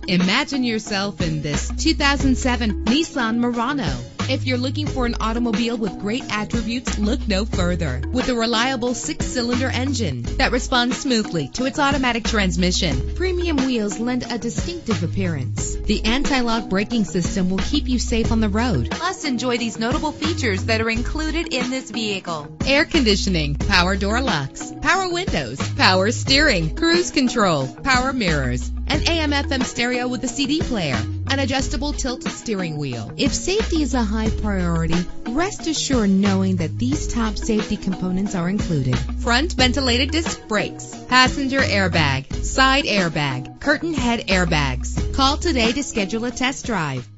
Imagine yourself in this 2007 Nissan Murano. If you're looking for an automobile with great attributes, look no further. With a reliable 6-cylinder engine that responds smoothly to its automatic transmission, premium wheels lend a distinctive appearance. The anti-lock braking system will keep you safe on the road. Plus, enjoy these notable features that are included in this vehicle: air conditioning, power door locks, power windows, power steering, cruise control, power mirrors, an AM/FM stereo with a CD player, an adjustable tilt steering wheel. If safety is a high priority, rest assured knowing that these top safety components are included: front ventilated disc brakes, passenger airbag, side airbag, curtain head airbags. Call today to schedule a test drive.